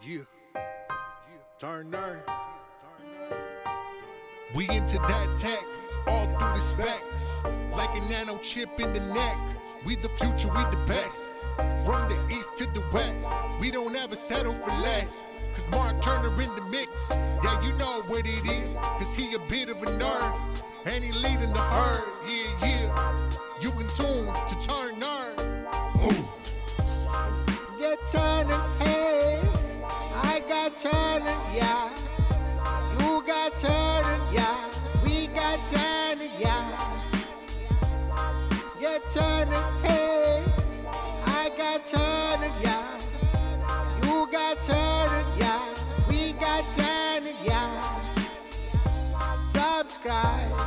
Yeah. Turner. We into that tech, all through the specs, like a nano chip in the neck. We the future, we the best. From the east to the west, we don't ever settle for less. Cause Mark Turner in the mix, yeah, you know what it is. Cause he a bit of a nerd, and he leading the herd. Yeah, yeah, you in tune to Turner. Ooh. Get Turner, hey, I got Turner, yeah. You got Turner, yeah. We got Turner, yeah. Get Turner, hey, I got Turner, yeah. You got Turner, yeah. We got Turner, yeah. Subscribe.